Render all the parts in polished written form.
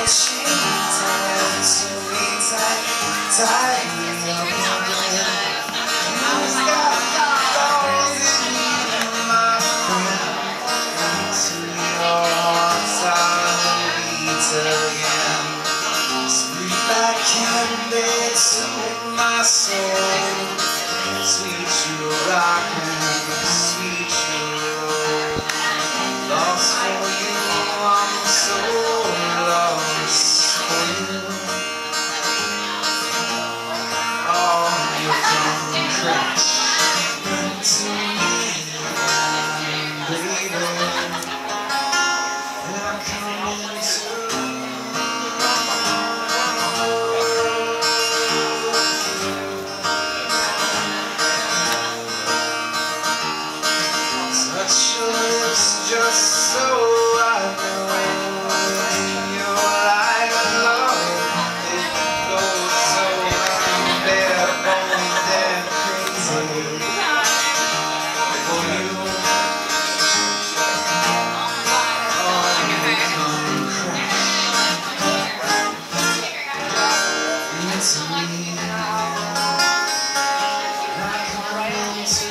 My soul, sweet you rockin', sweet you lost for you, I'm so lost for you. Oh, you come crash into me, baby, and I come into just so I know you're like love. It goes so bare bones and crazy for you. Oh, you come crash into me. I come into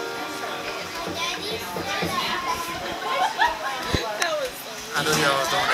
I knew y'all was doing that.